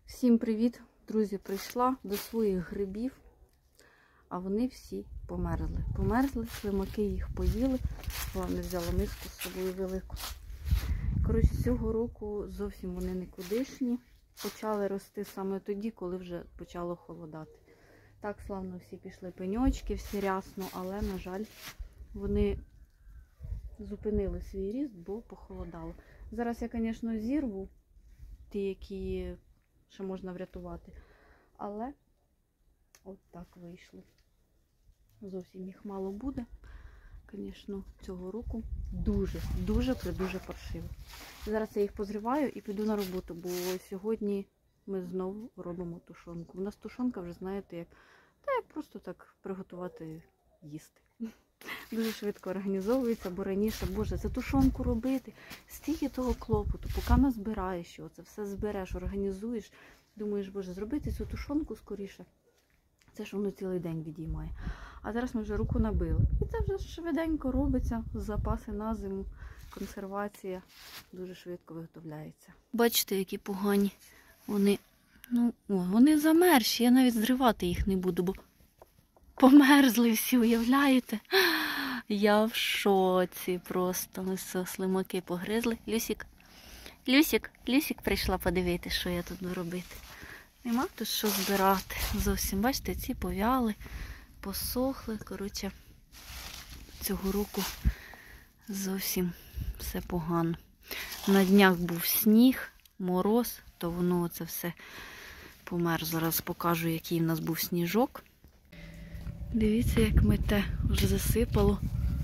Всім привіт, друзі! Прийшла до своїх грибів, а вони всі померзли. Померзли, слимаки їх поїли. Головне, взяла миску з собою велику. Коротше, цього року зовсім вони нікудишні. Почали рости саме тоді, коли вже почало холодати. Так, славно, всі пішли пеньочки, всі рясно, але, на жаль, вони зупинили свій ріст, бо похолодало. Зараз я, звісно, зірву ті, які ще можна врятувати. Але от так вийшло. Зовсім їх мало буде. Звісно, цього року дуже паршиво. Зараз я їх позриваю і піду на роботу, бо сьогодні ми знову робимо тушонку. У нас тушонка вже, знаєте, як просто так приготувати їсти. Дуже швидко організовується, бо раніше, боже, це тушонку робити, стільки того клопоту, поки назбираєш його, це все збереш, організуєш, думаєш, боже, зробити цю тушонку скоріше, це ж воно цілий день відіймає. А зараз ми вже руку набили. І це вже швиденько робиться, запаси на зиму, консервація дуже швидко виготовляється. Бачите, які погані вони, вони замерзші, я навіть зривати їх не буду, бо померзли всі, уявляєте? Я в шоці просто. Ось слимаки погризли. Люсік прийшла подивитися, що я тут буду робити. Нема тут що збирати. Зовсім, бачите, ці пов'яли, посохли. Коротше, цього року зовсім все погано. На днях був сніг, мороз, то воно це все померзло. Зараз покажу, який в нас був сніжок. Дивіться, як мете, вже засипало.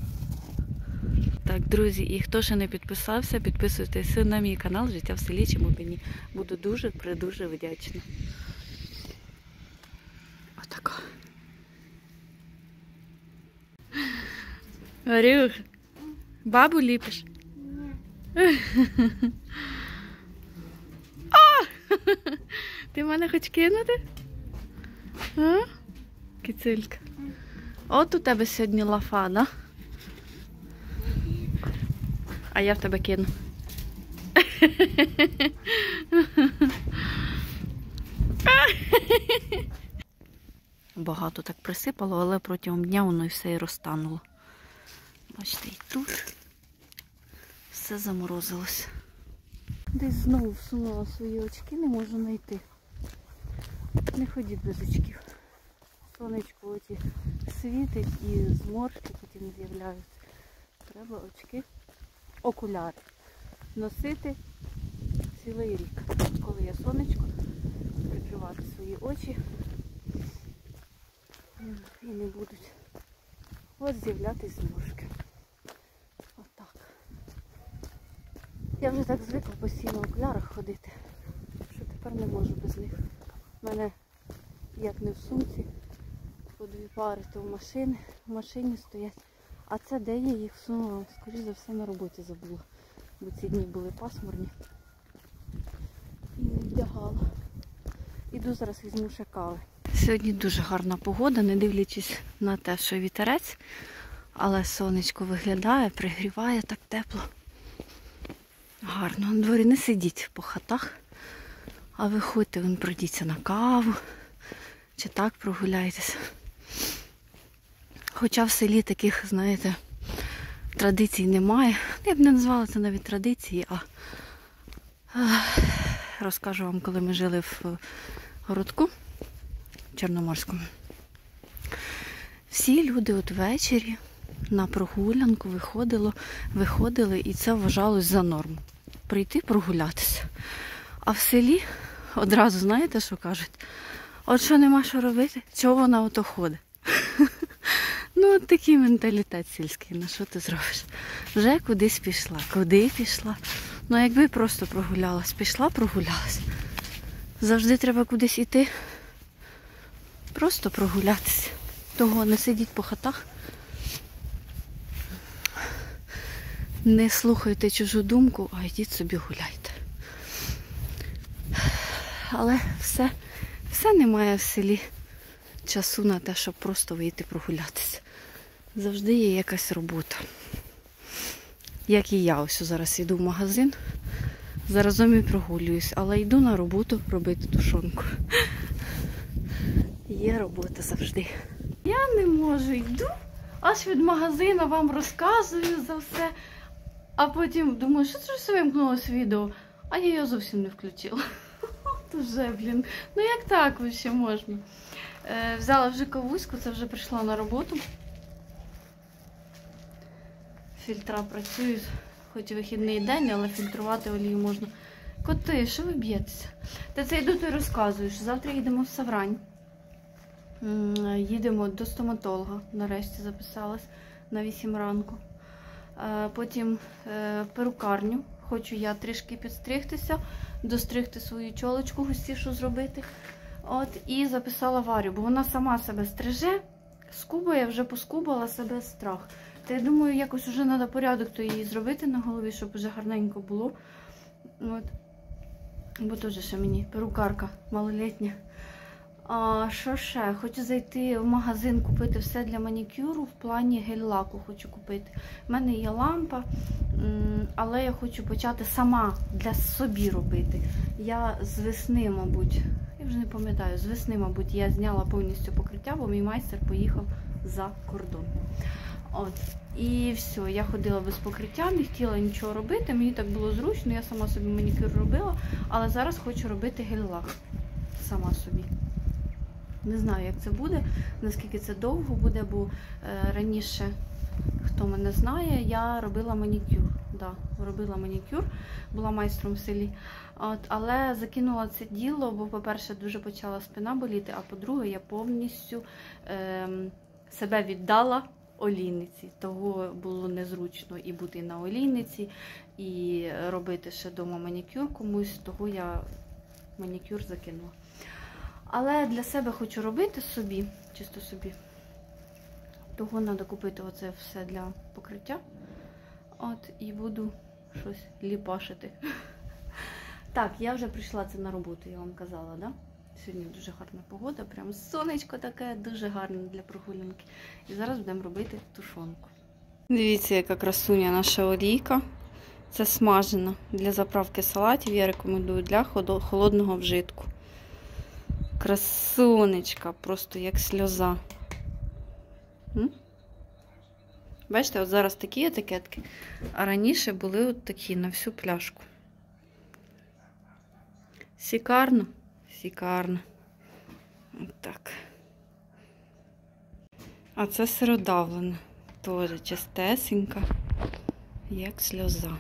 Так, друзі, і хто ще не підписався, підписуйтесь на мій канал «Життя в селі Чемотині». Буду дуже вдячна. Отако. Варюх, бабу ліпиш? Ти мене хоч кинути? А? Кицилька. От у тебе сьогодні лафа, да? А я в тебе кину. Багато так присипало, але протягом дня воно і все і розтануло. Бачите, і тут все заморозилось. Десь знову всунула свої очки, не можу знайти. Не ходіть без очків. Сонечко оті світить і зморшки потім з'являються. Треба очки, окуляри носити цілий рік. Коли є сонечко, прикривати свої очі і не будуть з'являтися зморшки. Отак. Я вже так звикла постійно в окулярах ходити, що тепер не можу без них. У мене як не в сумці, по дві пари, то в машині стоять. А це де я їх всунула? Скоріше за все на роботі забула. Бо ці дні були пасмурні. І не вдягала. Іду зараз візьму ще кави. Сьогодні дуже гарна погода, не дивлячись на те, що вітерець. Але сонечко виглядає, пригріває так тепло. Гарно. На дворі не сидіть по хатах, а виходьте, пройдіться на каву. Чи так прогуляйтеся. Хоча в селі таких, знаєте, традицій немає. Я б не назвала це навіть традиції, а розкажу вам, коли ми жили в городку Чорноморському. Всі люди от ввечері на прогулянку виходили, і це вважалось за норму. Прийти прогулятися. А в селі одразу, знаєте, що кажуть? От що нема що робити, чого вона ото ходить? Ну, от такий менталітет сільський, на що ти зробиш? Вже кудись пішла. Куди пішла? Ну, якби просто прогулялась. Пішла, прогулялась. Завжди треба кудись іти. Просто прогулятися. Того не сидіть по хатах. Не слухайте чужу думку, а йдіть собі гуляйте. Але все немає в селі часу на те, щоб просто вийти прогулятися. Завжди є якась робота. Як і я, ось зараз йду в магазин, заразом і прогулююсь, але йду на роботу робити тушонку. Є робота завжди. Я не можу, йду, аж від магазину вам розказую за все, а потім думаю, що це все вимкнулося відео, а я його зовсім не включила. Уже, блін, ну як так взагалі можна? Взяла вже кавуську, це вже прийшла на роботу. Фільтра працюють, хоч і вихідний день, але фільтрувати олію можна. Коти, що ви б'єтеся? Та це йду, ти розказуєш. Завтра їдемо в Саврань. Їдемо до стоматолога, нарешті записалась на 8 ранку. Потім в перукарню. Хочу я трішки підстригтися, достригти свою чолочку, густішу зробити. От, і записала Варю, бо вона сама себе стриже, скубає, вже поскубала себе страх. Та я думаю, якось вже треба порядок то її зробити на голові, щоб вже гарненько було. От. Бо теж ще мені перукарка малолітня. А що ще? Хочу зайти в магазин, купити все для манікюру, в плані гель-лаку хочу купити. У мене є лампа, але я хочу почати сама для собі робити. Я з весни, мабуть, я вже не пам'ятаю, з весни, мабуть, я зняла повністю покриття, бо мій майстер поїхав за кордон. От. І все, я ходила без покриття, не хотіла нічого робити, мені так було зручно, я сама собі манікюр робила, але зараз хочу робити гель-лак сама собі. Не знаю, як це буде, наскільки це довго буде, бо раніше, хто мене знає, я робила манікюр. Да, робила манікюр, була майстром в селі. От, але закинула це діло, бо, по-перше, дуже почала спина боліти, а по-друге, я повністю себе віддала олійниці. Того було незручно і бути на олійниці, і робити ще вдома манікюр комусь, того я манікюр закинула. Але для себе хочу робити собі, чисто собі. Того треба купити оце все для покриття. От, і буду щось ліпашити. Так, я вже прийшла це на роботу, я вам казала, да? Сьогодні дуже гарна погода, прям сонечко таке, дуже гарне для прогулянки. І зараз будемо робити тушонку. Дивіться, яка красуня наша олійка. Це смажена для заправки салатів, я рекомендую для холодного вжитку. Красунечка, просто як сльоза. Бачите, от зараз такі етикетки, а раніше були от такі на всю пляшку. Шикарно? Шикарно. От так. А це сиродавлена. Теж чистесенька, як сльоза.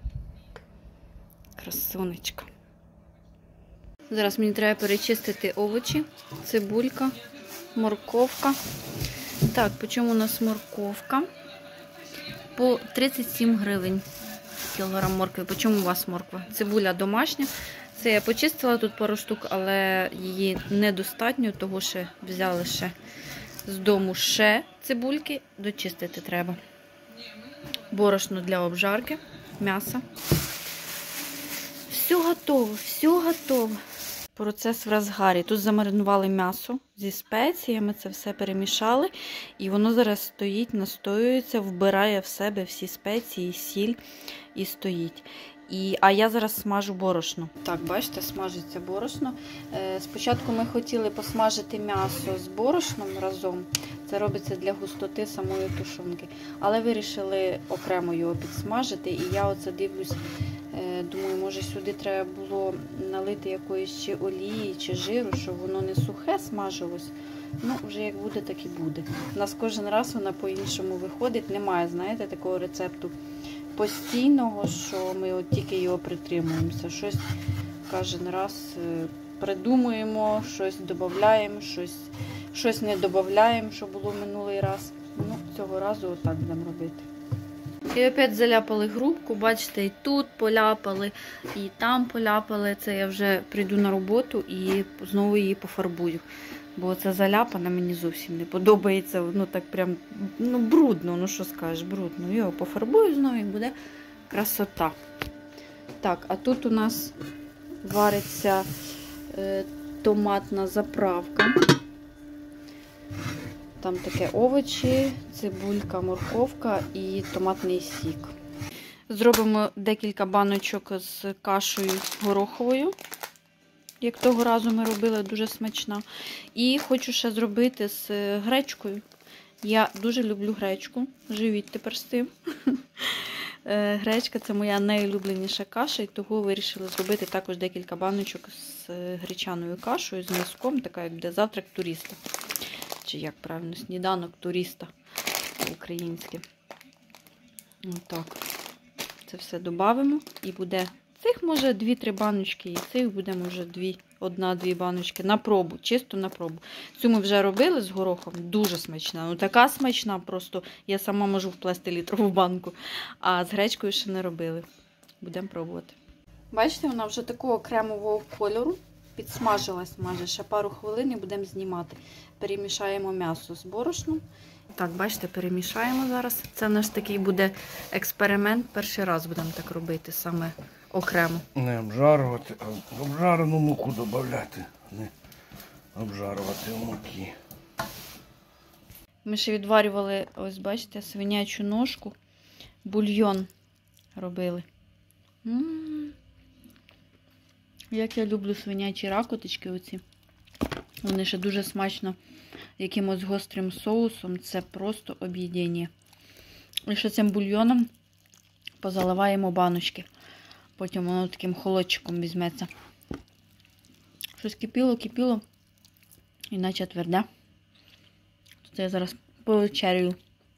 Красунечка. Зараз мені треба перечистити овочі, цибулька, морковка. Так, по чому у нас морковка? По 37 гривень кілограм моркви. По чому у вас морква? Цибуля домашня. Це я почистила тут пару штук, але її недостатньо, того ще взяли ще з дому ще цибульки, дочистити треба. Борошно для обжарки, м'ясо. Все готово, все готово. Процес в розгарі. Тут замаринували м'ясо зі спеціями, це все перемішали. І воно зараз стоїть, настоюється, вбирає в себе всі спеції, сіль і стоїть. А я зараз смажу борошно. Так, бачите, смажиться борошно. Спочатку ми хотіли посмажити м'ясо з борошном разом. Це робиться для густоти самої тушонки. Але вирішили окремо його підсмажити. І я оце дивлюсь, думаю, може сюди треба було налити якоїсь чи олії, чи жиру, щоб воно не сухе смажилось. Ну, вже як буде, так і буде. У нас кожен раз вона по-іншому виходить. Немає, знаєте, такого рецепту постійного, що ми от тільки його притримуємося. Щось кожен раз придумуємо, щось додаємо, щось не додаємо, що було минулий раз. Ну, цього разу отак будемо робити. І опять заляпали грубку, бачите, і тут поляпали, і там поляпали. Це я вже прийду на роботу і знову її пофарбую. Бо це заляпана мені зовсім не подобається. Ну так прям, ну брудно, ну що скажеш, брудно. Його пофарбую знову і буде красота. Так, а тут у нас вариться томатна заправка. Там таке овочі, цибулька, морковка і томатний сік. Зробимо декілька баночок з кашею гороховою, як того разу ми робили, дуже смачна. І хочу ще зробити з гречкою. Я дуже люблю гречку, живіть тепер з тим. Гречка – це моя найулюбленіша каша, і того вирішила зробити також декілька баночок з гречаною кашею, з м'язком, така як буде завтрак туриста. Чи як правильно, сніданок туриста українське. Отак. Це все додамо і буде цих, може, 2-3 баночки, і цих буде, може, 1-2 баночки на пробу, чисто на пробу. Цю ми вже робили з горохом, дуже смачна. Ну, така смачна, просто я сама можу вплести літрову банку. А з гречкою ще не робили. Будемо пробувати. Бачите, вона вже такого кремового кольору. Підсмажилась майже, ще пару хвилин і будемо знімати. Перемішаємо м'ясо з борошном. Так, бачите, перемішаємо зараз. Це наш такий буде експеримент. Перший раз будемо так робити, саме окремо. Не обжарувати, а обжарену муку додати. Не обжарувати в муки. Ми ще відварювали, ось бачите, свинячу ножку. Бульйон робили. Як я люблю свинячі ракотички оці. Вони ще дуже смачно якимось гострим соусом. Це просто об'єднання. І ще цим бульйоном позаливаємо баночки. Потім воно таким холодчиком візьметься. Щось кипіло, іначе тверде. Тут я зараз повечерю.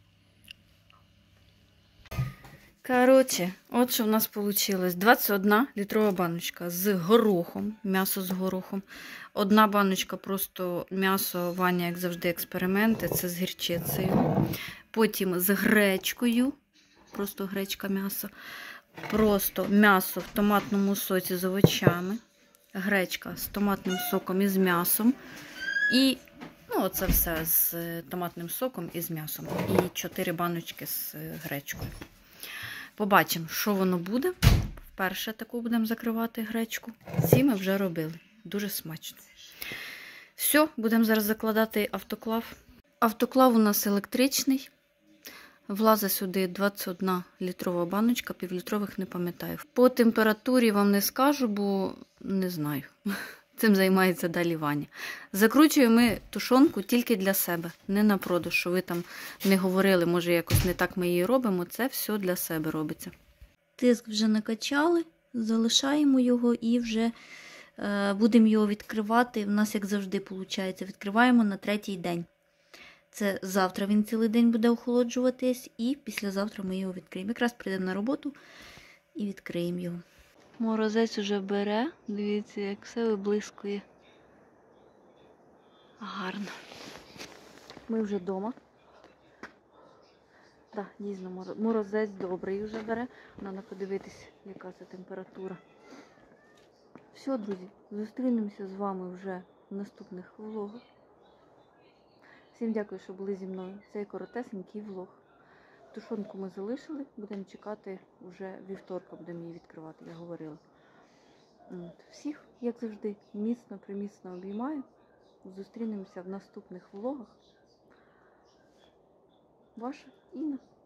Коротше, от що в нас вийшло. 21 літрова баночка з горохом, м'ясо з горохом. Одна баночка просто м'ясо, Ваня, як завжди, експерименти, це з гірчицею. Потім з гречкою, просто гречка м'ясо. Просто м'ясо в томатному соці з овочами. Гречка з томатним соком і з м'ясом. І оце все з томатним соком і з м'ясом. І 4 баночки з гречкою. Побачимо, що воно буде. Вперше таку будемо закривати гречку. Ці ми вже робили. Дуже смачно. Все, будемо зараз закладати автоклав. Автоклав у нас електричний. Влазить сюди 21 літрова баночка, півлітрових не пам'ятаю. По температурі вам не скажу, бо не знаю. Цим займається далі Ваня. Закручуємо ми тушонку тільки для себе, не на продаж, що ви там не говорили, може якось не так ми її робимо. Це все для себе робиться. Тиск вже накачали, залишаємо його і вже будемо його відкривати. У нас, як завжди, виходить, відкриваємо на 3-й день. Це завтра він цілий день буде охолоджуватись, і післязавтра ми його відкриємо. Якраз прийдемо на роботу і відкриємо його. Морозець уже бере. Дивіться, як все виблискує. Гарно. Ми вже вдома. Так, дійсно, морозець добрий вже бере. Треба подивитися, яка це температура. Все, друзі, зустрінемося з вами вже в наступних влогах. Всім дякую, що були зі мною. Цей коротесенький влог. Тушонку ми залишили, будемо чекати вже вівторка, будемо її відкривати, я говорила. Всіх, як завжди, міцно-приміцно обіймаю. Зустрінемося в наступних влогах. Ваша Інна.